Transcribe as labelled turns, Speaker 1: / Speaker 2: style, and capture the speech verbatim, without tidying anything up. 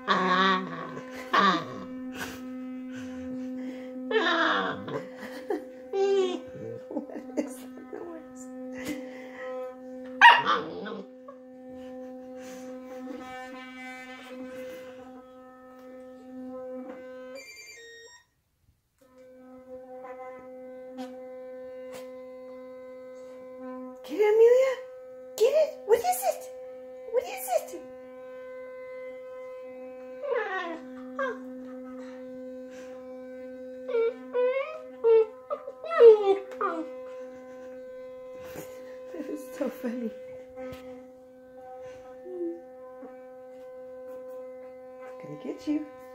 Speaker 1: Ah, ah. Ah.
Speaker 2: What is that noise? Get it, Amelia? Get it? What is it? What is it? That is so funny. Gonna get you.